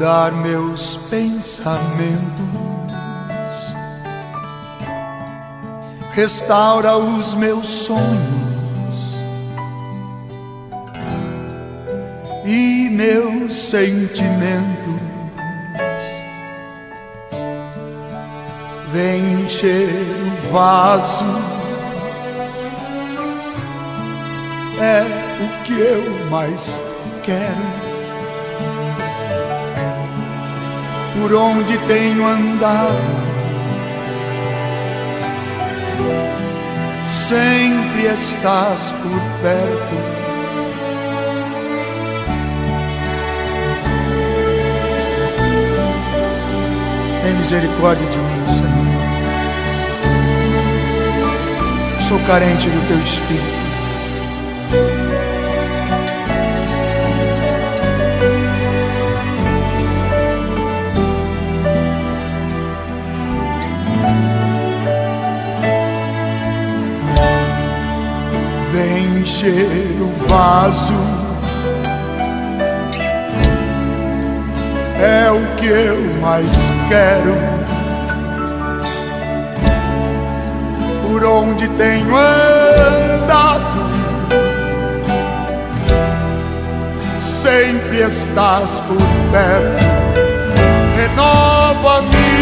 acordar meus pensamentos, restaura os meus sonhos e meus sentimentos. Vem encher o vaso, é o que eu mais quero. Por onde tenho andado, sempre estás por perto. Tem misericórdia de mim, Senhor. Sou carente do Teu Espírito. Vem encher o vaso, é o que eu mais quero. Por onde tenho andado, sempre estás por perto. Renova-me